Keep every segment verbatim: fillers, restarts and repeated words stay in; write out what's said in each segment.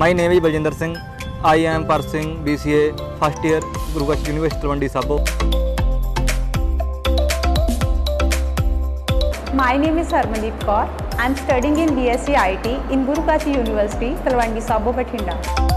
My name is Baljinder Singh. I am pursuing B C A first year, Guru Kashi University, Talwandi Sabo. My name is Harmandeep Kaur. I am studying in B S c I T in Guru Kashi University, Talwandi Sabo, Bathinda.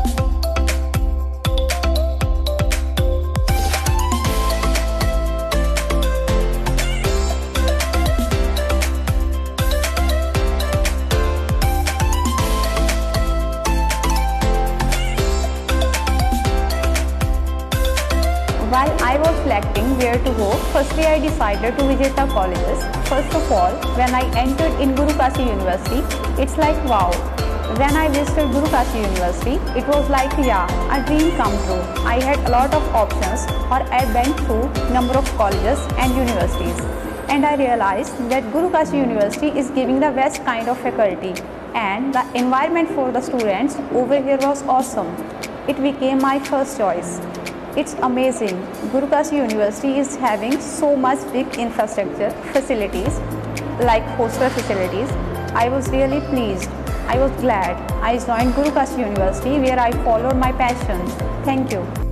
While I was selecting where to go, firstly I decided to visit the colleges. First of all, when I entered in Guru Kashi University, it's like wow. When I visited Guru Kashi University, it was like yeah, a dream come true. I had a lot of options, or I went through number of colleges and universities. And I realized that Guru Kashi University is giving the best kind of faculty, and the environment for the students over here was awesome. It became my first choice. It's amazing. Guru Kashi University is having so much big infrastructure facilities like hostel facilities. I was really pleased. I was glad I joined Guru Kashi University where I followed my passion. Thank you.